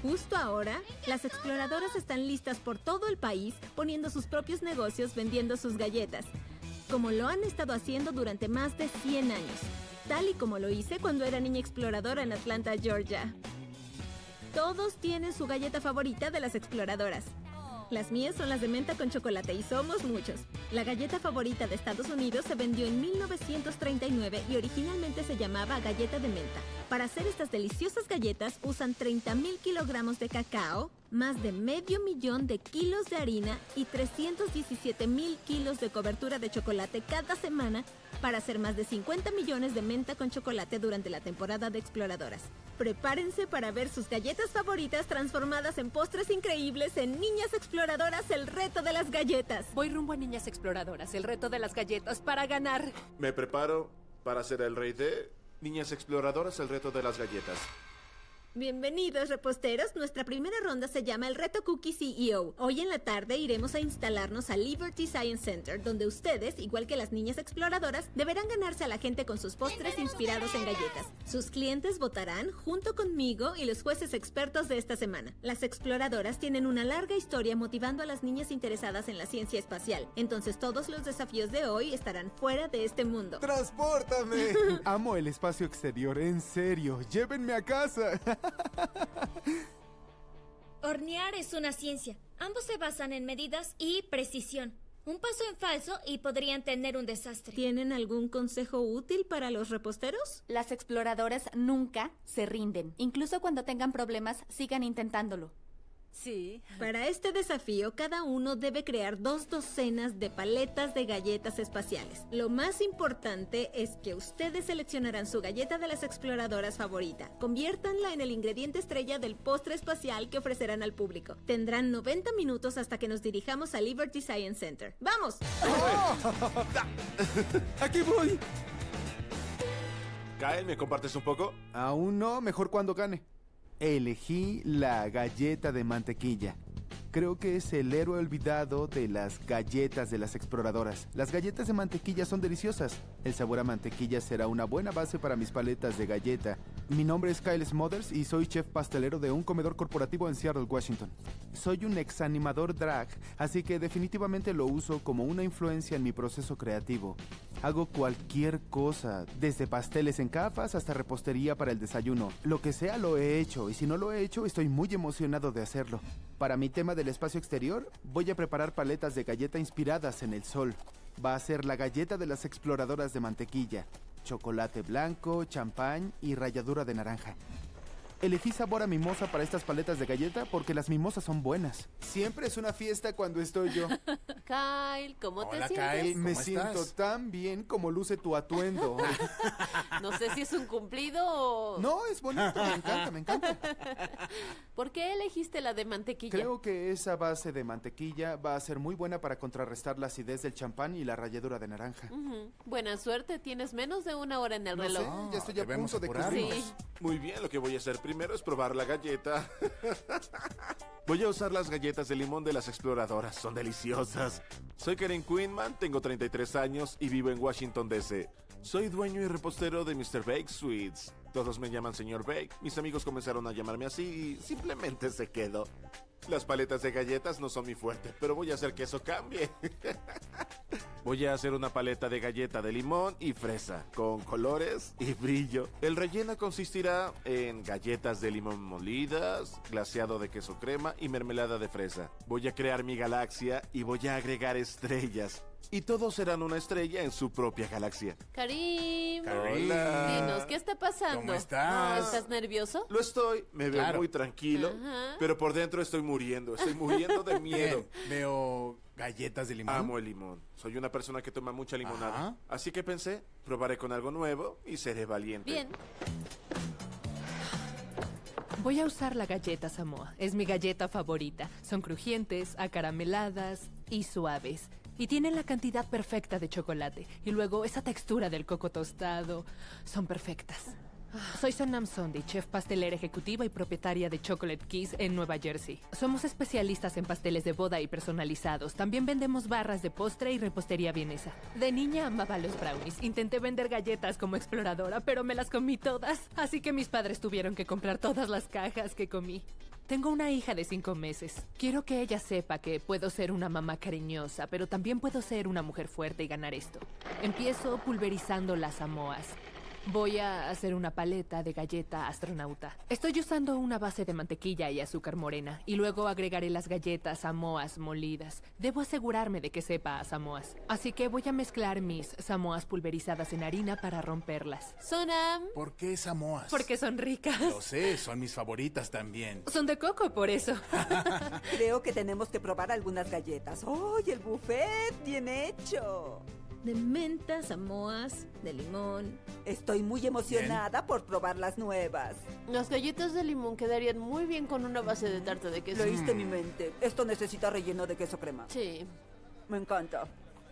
Justo ahora, las exploradoras están listas por todo el país poniendo sus propios negocios vendiendo sus galletas, como lo han estado haciendo durante más de 100 años, tal y como lo hice cuando era niña exploradora en Atlanta, Georgia. Todos tienen su galleta favorita de las exploradoras. Las mías son las de menta con chocolate y somos muchos. La galleta favorita de Estados Unidos se vendió en 1939 y originalmente se llamaba galleta de menta. Para hacer estas deliciosas galletas usan 30,000 kilogramos de cacao, más de 500,000 de kilos de harina y 317,000 kilos de cobertura de chocolate cada semana para hacer más de 50 millones de menta con chocolate durante la temporada de exploradoras. Prepárense para ver sus galletas favoritas transformadas en postres increíbles en Niñas Exploradoras, el reto de las galletas. Voy rumbo a Niñas Exploradoras, el reto de las galletas para ganar. Me preparo para ser el rey de Niñas Exploradoras, el reto de las galletas. Bienvenidos, reposteros. Nuestra primera ronda se llama el Reto Cookie CEO. Hoy en la tarde iremos a instalarnos al Liberty Science Center, donde ustedes, igual que las niñas exploradoras, deberán ganarse a la gente con sus postres inspirados en galletas. Sus clientes votarán junto conmigo y los jueces expertos de esta semana. Las exploradoras tienen una larga historia motivando a las niñas interesadas en la ciencia espacial. Entonces todos los desafíos de hoy estarán fuera de este mundo. ¡Transpórtame! Amo el espacio exterior, en serio. ¡Llévenme a casa! Hornear es una ciencia. Ambos se basan en medidas y precisión. Un paso en falso y podrían tener un desastre. ¿Tienen algún consejo útil para los reposteros? Las exploradoras nunca se rinden. Incluso cuando tengan problemas, sigan intentándolo. Sí. Para este desafío, cada uno debe crear 2 docenas de paletas de galletas espaciales. Lo más importante es que ustedes seleccionarán su galleta de las exploradoras favorita. Conviértanla en el ingrediente estrella del postre espacial que ofrecerán al público. Tendrán 90 minutos hasta que nos dirijamos al Liberty Science Center. ¡Vamos! ¡Oh! ¡Aquí voy! Kyle, ¿me compartes un poco? Aún no, mejor cuando gane. Elegí la galleta de mantequilla. Creo que es el héroe olvidado de las galletas de las exploradoras. Las galletas de mantequilla son deliciosas. El sabor a mantequilla será una buena base para mis paletas de galleta. Mi nombre es Kyle Smothers y soy chef pastelero de un comedor corporativo en Seattle, Washington. Soy un ex animador drag, así que definitivamente lo uso como una influencia en mi proceso creativo. Hago cualquier cosa, desde pasteles en capas hasta repostería para el desayuno. Lo que sea lo he hecho, y si no lo he hecho, estoy muy emocionado de hacerlo. Para mi tema del espacio exterior, voy a preparar paletas de galleta inspiradas en el sol. Va a ser la galleta de las exploradoras de mantequilla, chocolate blanco, champán y ralladura de naranja. Elegí sabor a mimosa para estas paletas de galleta porque las mimosas son buenas. Siempre es una fiesta cuando estoy yo. Kyle, ¿cómo te Hola, sientes? Kyle. Me ¿Cómo siento estás? tan bien como luce tu atuendo. No sé si es un cumplido o... No, es bonito, me encanta, me encanta. ¿Por qué elegiste la de mantequilla? Creo que esa base de mantequilla va a ser muy buena para contrarrestar la acidez del champán y la ralladura de naranja. Buena suerte, tienes menos de 1 hora en el No reloj. sé, ya estoy a debemos punto de apurarnos. cubrirnos. Sí. Muy bien, lo que voy a hacer primero es probar la galleta. Voy a usar las galletas de limón de las exploradoras, son deliciosas. Soy Karen Quinman, tengo 33 años y vivo en Washington, D.C. Soy dueño y repostero de Mr. Bake Sweets. Todos me llaman Señor Bake, mis amigos comenzaron a llamarme así y simplemente se quedó. Las paletas de galletas no son mi fuerte, pero voy a hacer que eso cambie. Voy a hacer una paleta de galleta de limón y fresa, con colores y brillo. El relleno consistirá en galletas de limón molidas, glaseado de queso crema y mermelada de fresa. Voy a crear mi galaxia y voy a agregar estrellas. Y todos serán una estrella en su propia galaxia. Karim, Hola. dinos, ¿qué está pasando? ¿Cómo estás? ¿Estás nervioso? Lo estoy, me veo Claro. muy tranquilo, Ajá. pero por dentro estoy muriendo de miedo. Bien, veo galletas de limón. Amo el limón. Soy una persona que toma mucha limonada. Ajá. Así que pensé, probaré con algo nuevo y seré valiente. Bien. Voy a usar la galleta Samoa. Es mi galleta favorita. Son crujientes, acarameladas y suaves. Y tienen la cantidad perfecta de chocolate. Y luego esa textura del coco tostado. Son perfectas. Soy Sonam Sondi, chef pastelera ejecutiva y propietaria de Chocolate Kiss en Nueva Jersey. Somos especialistas en pasteles de boda y personalizados. También vendemos barras de postre y repostería vienesa. De niña amaba los brownies. Intenté vender galletas como exploradora, pero me las comí todas. Así que mis padres tuvieron que comprar todas las cajas que comí. Tengo una hija de 5 meses. Quiero que ella sepa que puedo ser una mamá cariñosa, pero también puedo ser una mujer fuerte y ganar esto. Empiezo pulverizando las Samoas. Voy a hacer una paleta de galleta astronauta. Estoy usando una base de mantequilla y azúcar morena, y luego agregaré las galletas Samoas molidas. Debo asegurarme de que sepa a Samoas. Así que voy a mezclar mis Samoas pulverizadas en harina para romperlas. ¿Por qué Samoas? Porque son ricas. Lo sé, son mis favoritas también. Son de coco, por eso. Creo que tenemos que probar algunas galletas. ¡Oh, el buffet bien hecho! De menta, samoas, de limón. Estoy muy emocionada por probar las nuevas. Las galletas de limón quedarían muy bien con una base de tarta de queso. Leíste mi mente. Esto necesita relleno de queso crema. Sí. Me encanta.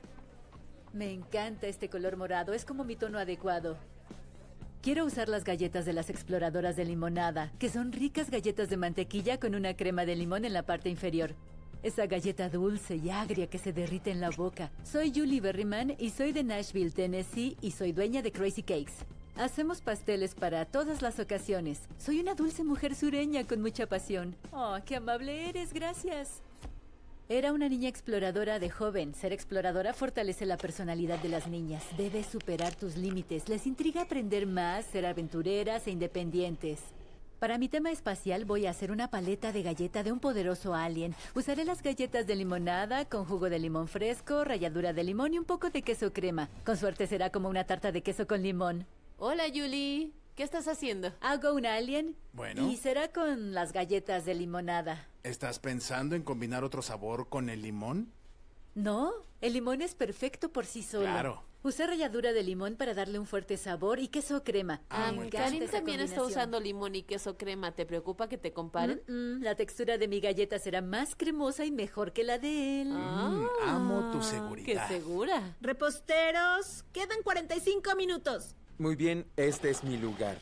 Me encanta este color morado. Es como mi tono adecuado. Quiero usar las galletas de las exploradoras de limonada, que son ricas galletas de mantequilla con una crema de limón en la parte inferior. Esa galleta dulce y agria que se derrite en la boca. Soy Julie Berryman y soy de Nashville, Tennessee, y soy dueña de Crazy Cakes. Hacemos pasteles para todas las ocasiones. Soy una dulce mujer sureña con mucha pasión. Oh, qué amable eres, gracias. Era una niña exploradora de joven. Ser exploradora fortalece la personalidad de las niñas. Debes superar tus límites. Les intriga aprender más, ser aventureras e independientes. Para mi tema espacial voy a hacer una paleta de galleta de un poderoso alien. Usaré las galletas de limonada con jugo de limón fresco, ralladura de limón y un poco de queso crema. Con suerte será como una tarta de queso con limón. Hola, Julie. ¿Qué estás haciendo? Hago un alien. Bueno. Y será con las galletas de limonada. ¿Estás pensando en combinar otro sabor con el limón? No, el limón es perfecto por sí solo. Claro. Usé ralladura de limón para darle un fuerte sabor y queso crema. Me encanta Karin esa también está combinación. usando limón y queso crema. ¿Te preocupa que te comparen? La textura de mi galleta será más cremosa y mejor que la de él. Amo tu seguridad. ¡Qué segura! Reposteros, quedan 45 minutos. Muy bien, este es mi lugar.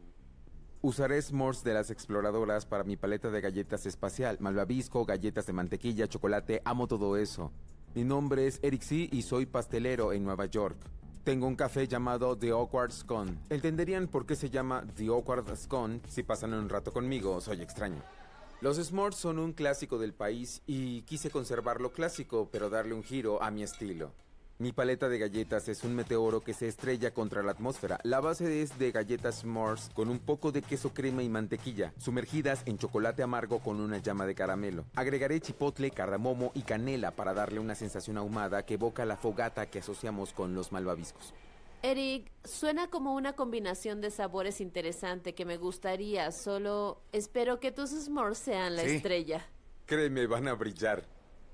Usaré s'mores de las exploradoras para mi paleta de galletas espacial. Malvavisco, galletas de mantequilla, chocolate, amo todo eso. Mi nombre es Eric C. y soy pastelero en Nueva York. Tengo un café llamado The Awkward Scone. Entenderían por qué se llama The Awkward Scone si pasan un rato conmigo, soy extraño. Los s'mores son un clásico del país y quise conservarlo clásico, pero darle un giro a mi estilo. Mi paleta de galletas es un meteoro que se estrella contra la atmósfera. La base es de galletas s'mores con un poco de queso crema y mantequilla, sumergidas en chocolate amargo con una llama de caramelo. Agregaré chipotle, cardamomo y canela para darle una sensación ahumada que evoca la fogata que asociamos con los malvaviscos. Eric, suena como una combinación de sabores interesante que me gustaría, solo espero que tus s'mores sean la estrella. Créeme, van a brillar.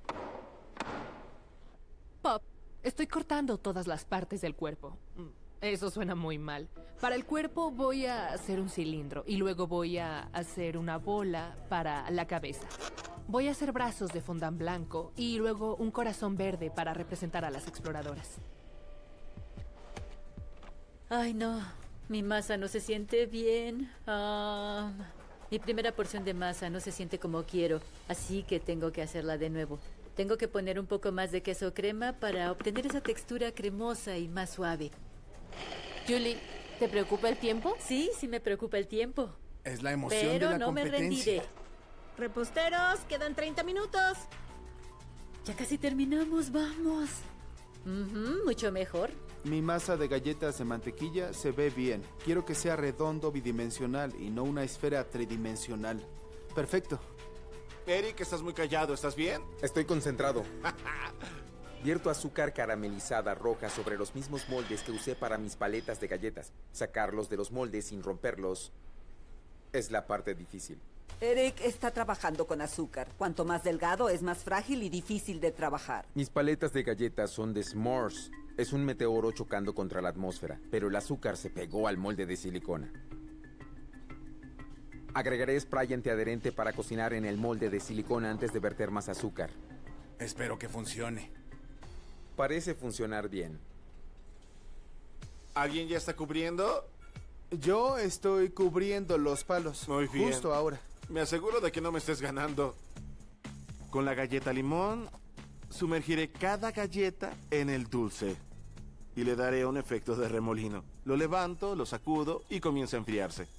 Pop, estoy cortando todas las partes del cuerpo. Eso suena muy mal. Para el cuerpo voy a hacer un cilindro y luego voy a hacer una bola para la cabeza. Voy a hacer brazos de fondant blanco y luego un corazón verde para representar a las exploradoras. Ay, no. Mi masa no se siente bien. Mi primera porción de masa no se siente como quiero, así que tengo que hacerla de nuevo. Tengo que poner un poco más de queso crema para obtener esa textura cremosa y más suave. Julie, ¿te preocupa el tiempo? Sí, sí me preocupa el tiempo. Es la emoción Pero de la no competencia. me rendiré. Reposteros, quedan 30 minutos. Ya casi terminamos, vamos. Mucho mejor. Mi masa de galletas de mantequilla se ve bien. Quiero que sea redondo bidimensional y no una esfera tridimensional. Perfecto. Eric, estás muy callado, ¿estás bien? Estoy concentrado. Vierto azúcar caramelizada roja sobre los mismos moldes que usé para mis paletas de galletas. Sacarlos de los moldes sin romperlos es la parte difícil. Eric está trabajando con azúcar. Cuanto más delgado, es más frágil y difícil de trabajar. Mis paletas de galletas son de s'mores. Es un meteoro chocando contra la atmósfera, pero el azúcar se pegó al molde de silicona. Agregaré spray antiadherente para cocinar en el molde de silicona antes de verter más azúcar. Espero que funcione. Parece funcionar bien. ¿Alguien ya está cubriendo? Yo estoy cubriendo los palos. Muy bien. Justo ahora. Me aseguro de que no me estés ganando. Con la galleta limón, sumergiré cada galleta en el dulce y le daré un efecto de remolino. Lo levanto, lo sacudo y comienza a enfriarse.